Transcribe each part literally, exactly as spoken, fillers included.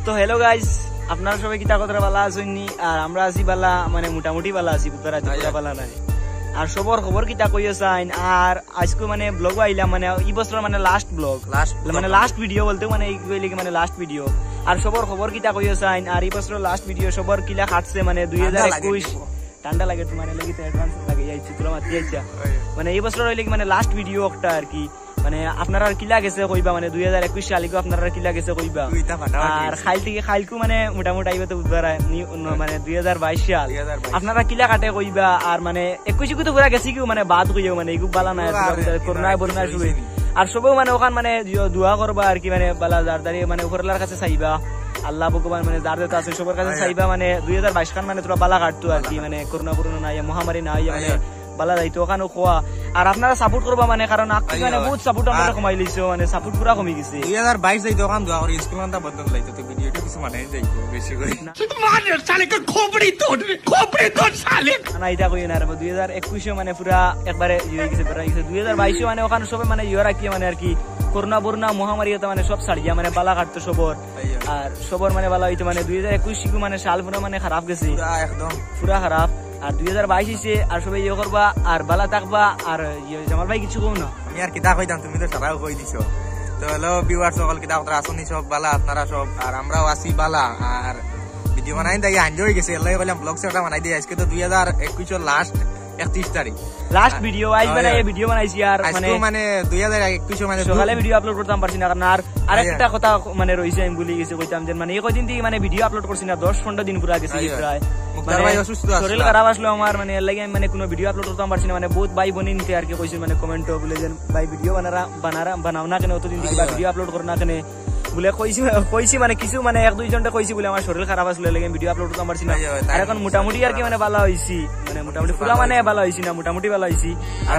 তো hello guys, আপনারা সবাই কিতা কথা ভালো আছেননি? আর আমরা আছি বালা, মানে মোটামুটি ভালো আছি, পুতারা পুরা ভালো নাই। আর সবর খবর কিতা কইও চাইন। আর আজকে মানে ব্লগ আইলাম, মানে এই বছর মানে লাস্ট ব্লগ, লাস্ট মানে লাস্ট ভিডিও বলতে মানে এই কইলে মানে লাস্ট ভিডিও। আর সবর খবর কিতা কইও চাইন। আর এই বছর লাস্ট ভিডিও সবর কিলা খাটছে মানে দুই হাজার একুশ ঠান্ডা লাগে তো মানে লাগি অ্যাডভান্স লাগে যাইছি তোরা মাতি যাইছা মানে এই বছর হইলে মানে লাস্ট ভিডিও একটা আর কি। মানে আপনারা কি লাগেছে কইবা, মানে দুই হাজার একুশ সালে আপনারা কি লাগেছে কইবা। আর খাইল থেকে খাইলকু মানে মোটামুটি আইবে তো বুধবার মানে দুই হাজার বাইশ সাল আপনারা কিলা কাটে কইবা। আর মানে একুশ তো পুরা গেছি কি মানে বাদ কইও মানে এইগুলো বালা নাই, করোনা বরোনা শুরু। আর সবও মানে ওখান মানে দোয়া করবা আর কি, মানে বালা জারদারি মানে উপরলার কাছে চাইবা, আল্লাহ ভগবান মানে যার যেটা আছে সবার কাছে চাইবা। মানে দুই হাজার বাইশ খান মানে তোরা বালা কাটতো আর কি, মানে করোনা বরোনা নাই, মহামারী নাই, মানে বালা যাইতো ওখানে খোয়া। আর আপনারা সাপোর্ট করবা মানে, কারণ মানে বহুত সাপোর্ট আমরা কমাই লইছো, মানে সাপোর্ট পুরা কমে গেছে। দুই হাজার বাইশ যাইতো ওখান দোয়া করি স্কুল মানটা বন্ধ লাইতো তো ভিডিওটা কিছু মানে যাইতো বেশি করে মানে সালে কে খোপড়ি তোড় খোপড়ি তোড় সালে না এটা কই না। আর দুই হাজার একুশ মানে পুরা একবারে হয়ে গেছে, পুরা গেছে। দুই হাজার বাইশ মানে ওখানে সবে মানে ইয়া কি মানে আর কি করোনা বরোনা মহামারী হতো মানে সব ছাড়িয়া মানে বালা কাটতো সবর। আর সবর মানে বালা হইতো, মানে দুই হাজার একুশ মানে সাল পুরা মানে খারাপ গেছে, একদম পুরা খারাপ। আর দুই হাজার বাইশ হইছে, আর সবাই ইয়ে করবা আর বালা থাকবা। আর জামাল ভাই কিছু কম না, আমি আর কিতা কইতাম, তুমি তো সারাও কই দিছো। তো হ্যালো ভিউয়ার সকল, কিতা কথা আসনি সব বালা, আপনারা সব আর আমরাও আছি বালা। আর ভিডিও বানাই তাই আনজয় হয়ে গেছে, এলাই বললাম ব্লগ সেটা বানাই দিই। আজকে তো দুই হাজার একুশ লাস্ট একত্রিশ তারিখ লাস্ট ভিডিও আইজ মানে এই ভিডিও বানাইছি। আর মানে মানে দুই হাজার একুশ মানে সকালে ভিডিও আপলোড করতাম পারছি না, কারণ আর আরেকটা কথা মানে রইছে আমি ভুলে গেছি কইতাম যে মানে এই কদিন থেকে মানে ভিডিও আপলোড করছি না, দশ পনেরো দিন পুরা গেছে প্রায়। শরীর খারাপ আসলো আমার, মানে এর লাগে মানে কোনো ভিডিও আপলোড করতাম পারছি না। মানে বহুত ভাই বোন নিতে আর কি কইছে মানে কমেন্ট বলে যে ভাই ভিডিও বানারা বানারা বানাও না কেন, অতদিন থেকে ভিডিও আপলোড করো না কেন বলে কইছি কইছি মানে কিছু মানে এক দুইজনটা কইছি বলে আমার শরীর খারাপ আসলে লাগে ভিডিও আপলোড করতে পারছি না। আর এখন মোটামুটি আর কি মানে ভালো হইছি, মানে মোটামুটি পুরা মানে ভালো হইছি না, মোটামুটি ভালো হইছি। আর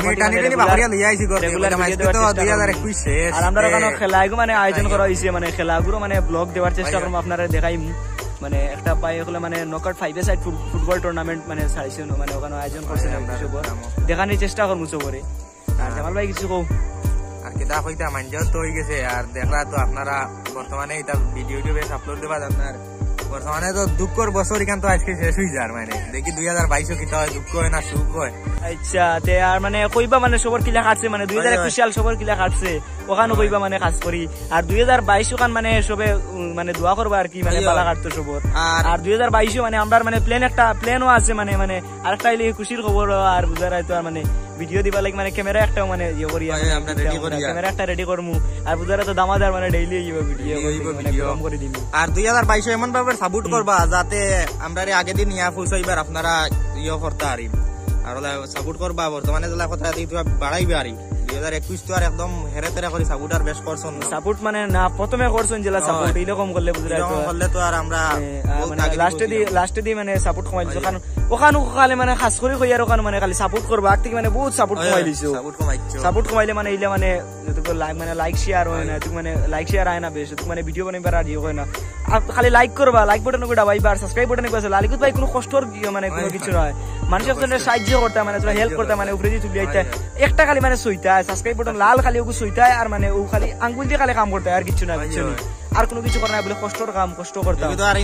আমরা ওখানে খেলাগুলো মানে আয়োজন করা হয়েছে, মানে খেলাগুলো মানে ব্লগ দেওয়ার চেষ্টা করবো, আপনারা দেখাইম। মানে একটা পাই হলে মানে knockout five a side football tournament মানে ছাড়ছে, মানে ওখানে আয়োজন করছে দেখানোর চেষ্টা করবো সবরে। আর জামাল ভাই কিছু কও? আর কিতা কইতা মানজাও তো হয়ে গেছে। আর দেখলা তো আপনারা বর্তমানে এটা ভিডিওটি বেশ আপলোড দেবা, আপনার বর্তমানে তো দুঃখর বছর এখান তো আজকে শেষ হয়ে যার, মানে দেখি দুই হাজার বাইশও কিতা হয়, দুঃখ হয় না সুখ হয়। আচ্ছা তে আর মানে কইবা মানে সবর কিলা কাটছে, মানে দুই হাজার একুশ সাল সবর কিলা কাটছে ওখানে কইবা মানে খাস করি। আর দুই হাজার বাইশ ওখান মানে সবে মানে দোয়া করবা আর কি, মানে বালা কাটতো সবর। আর দুই হাজার বাইশও মানে আমরা মানে প্লেন একটা প্লেনও আছে, মানে মানে আরেকটা হইলে খুশির খবর। আর বুঝার হয়তো আর মানে ভিডিও দিবা লাগে, মানে ক্যামেরা একটা মানে ইয়ে করি, ক্যামেরা একটা রেডি করমু। আর বুঝার তো দামাদার মানে ডেইলি ভিডিও করে দিব। আর দুই হাজার বাইশে এমন ভাবে সাপোর্ট করবা যাতে আমরা আগের দিন ইয়া ফুলছ এবার আপনারা ইয়ে করতে পারি। আর সাপোর্ট করবা বর্তমানে যেটা কথা বাড়াইবে আর দুই হাজার একুশ তো আর একদম হেরে তেরে করে সাপোর্ট আর বেশ করছেন সাপোর্ট মানে না প্রথমে করছেন যেটা সাপোর্ট এরকম করলে বুঝলে করলে তো আর আমরা লাস্টে দি লাস্টে দি মানে সাপোর্ট কমাই দিছো, কারণ ওখানে খালি মানে খাস করে কই আর ওখানে মানে খালি সাপোর্ট করবা আর থেকে মানে বহুত সাপোর্ট কমাই দিছো। সাপোর্ট কমাইছো সাপোর্ট কমাইলে মানে এইলে মানে যতটুকু লাইক মানে লাইক শেয়ার হয় না, তুমি মানে লাইক শেয়ার আয় না, বেশ তুমি মানে ভিডিও বানাইবার আর ইয়ে হয় না। খালি লাইক করবা, লাইক বাটন কইটা ভাই, আর সাবস্ক্রাইব বাটন কইছে লালিকুত ভাই কোনো কষ্টর মানে কোনো কিছু নয়, মানুষের জন্য সাহায্য করতে মানে তোরা হেল্প করতে মানে উপরে দিয়ে তুলি আইতা একটা খালি মানে সইতা সাবস্ক্রাইব বাটন লাল খালি ওগু সইতায়। আর মানে ও খালি আঙ্গুল দিয়ে খালি কাম করতে আর কিছু না, কিছু নেই আর কোনো কিছু করে না বলে কষ্টর কাম কষ্ট করতে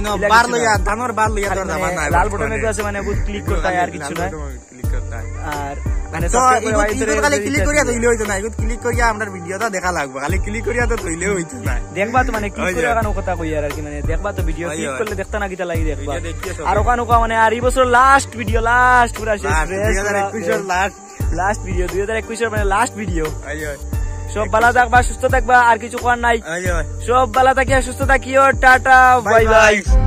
লাল বটনে আছে মানে ক্লিক করতে আর কিছু না। আর মানে ক্লিক করিয়া তৈলে হইতো না, ক্লিক করিয়া আমরা ভিডিওটা দেখা লাগবে, খালি ক্লিক করিয়া তো তৈলে হইতো না। দেখবা তো মানে ক্লিক করে ওখানে কথা কই আর কি, মানে দেখবা তো ভিডিও ক্লিক করলে দেখতে না কিটা লাগি দেখবা। আর ওখানে মানে আর এই বছর লাস্ট ভিডিও লাস্ট পুরা শেষ দুই হাজার একুশ এর লাস্ট লাস্ট ভিডিও দুই হাজার একুশ এর মানে লাস্ট ভিডিও। সব ভালো থাকবা, সুস্থ থাকবা, আর কিছু করার নাই। সব ভালো থাকিয়া সুস্থ থাকিও, টাটা বাই বাই।